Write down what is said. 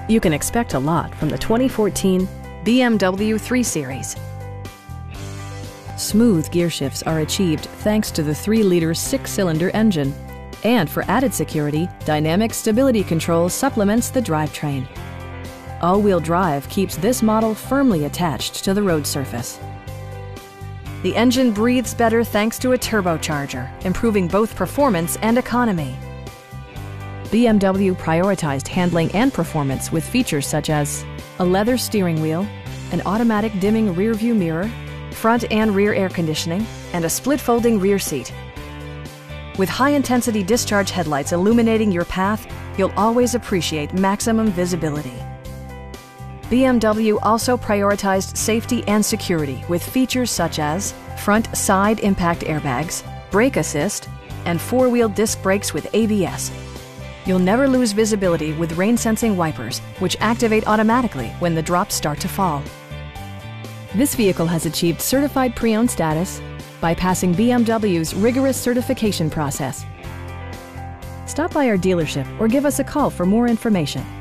You can expect a lot from the 2014 BMW 3 Series. Smooth gear shifts are achieved thanks to the 3-liter 6-cylinder engine. And for added security, dynamic stability control supplements the drivetrain. All-wheel drive keeps this model firmly attached to the road surface. The engine breathes better thanks to a turbocharger, improving both performance and economy. BMW prioritized handling and performance with features such as a leather steering wheel, an automatic dimming rear-view mirror, front and rear air conditioning, and a split-folding rear seat. With high-intensity discharge headlights illuminating your path, you'll always appreciate maximum visibility. BMW also prioritized safety and security with features such as front side impact airbags, brake assist, and 4-wheel disc brakes with ABS. You'll never lose visibility with rain-sensing wipers, which activate automatically when the drops start to fall. This vehicle has achieved certified pre-owned status by passing BMW's rigorous certification process. Stop by our dealership or give us a call for more information.